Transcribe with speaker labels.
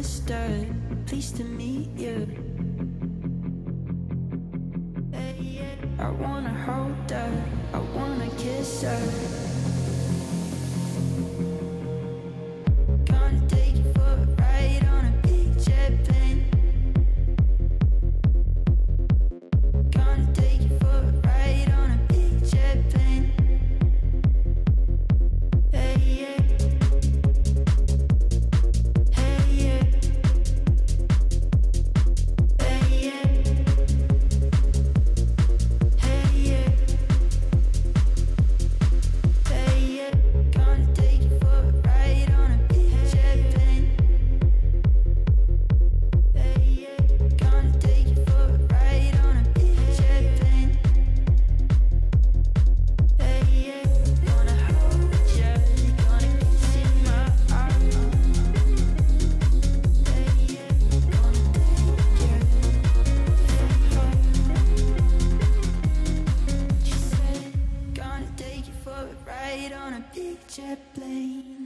Speaker 1: mister, pleased to meet you. I wanna hold her, I wanna kiss her. Gonna take you for a ride on a big jet plane. Gonna take you for a ride on a big jet plane. Hey yeah. Hey yeah. Hey yeah. Hey yeah. Hey yeah. Gonna take you for a ride on a big jet plane. Hey yeah. Gonna take you for a ride on a big jet plane. Hey yeah. Gonna hold ya, gonna kiss in my arms. Hey yeah. Gonna take ya from home. She said, gonna take you for a ride on a big jet plane.